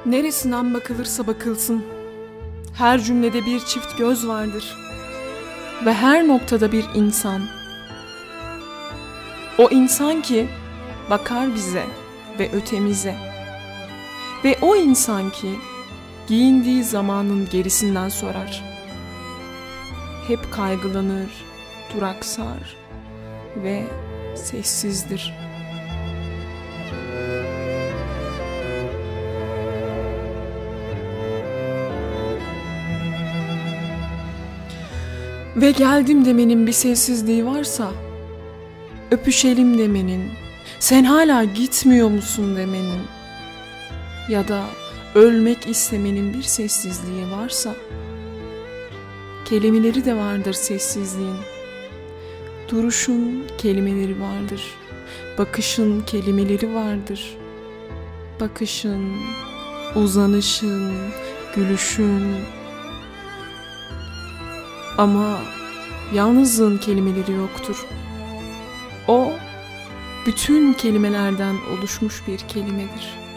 Neresinden bakılırsa bakılsın, her cümlede bir çift göz vardır ve her noktada bir insan. O insan ki bakar bize ve ötemize ve o insan ki giyindiği zamanın gerisinden sorar. Hep kaygılanır, duraksar ve sessizdir. Ve geldim demenin bir sessizliği varsa, öpüşelim demenin, sen hala gitmiyor musun demenin ya da ölmek istemenin bir sessizliği varsa, kelimeleri de vardır sessizliğin. Duruşun kelimeleri vardır, bakışın kelimeleri vardır. Bakışın, uzanışın, gülüşün. Ama yalnızlığın kelimeleri yoktur. O, bütün kelimelerden oluşmuş bir kelimedir.